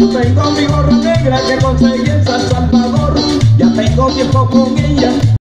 Tengo mi gorra negra que conseguí en San Salvador. Ya tengo tiempo con ella.